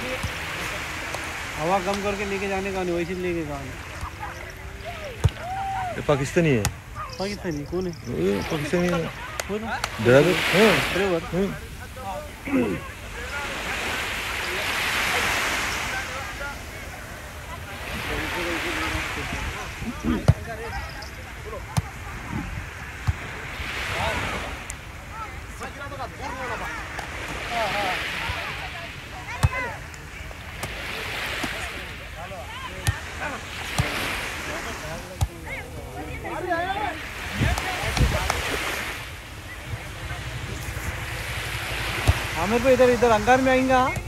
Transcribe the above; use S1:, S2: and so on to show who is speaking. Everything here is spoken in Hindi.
S1: हवा कम करके लेके जाने का नहीं, वैसे लेके जाने।
S2: ये पाकिस्तानी है।
S1: पाकिस्तानी कौन है?
S2: पाकिस्तानी है
S1: ड्राइवर। आमिर भाई इधर इधर अंगार में आएंगा।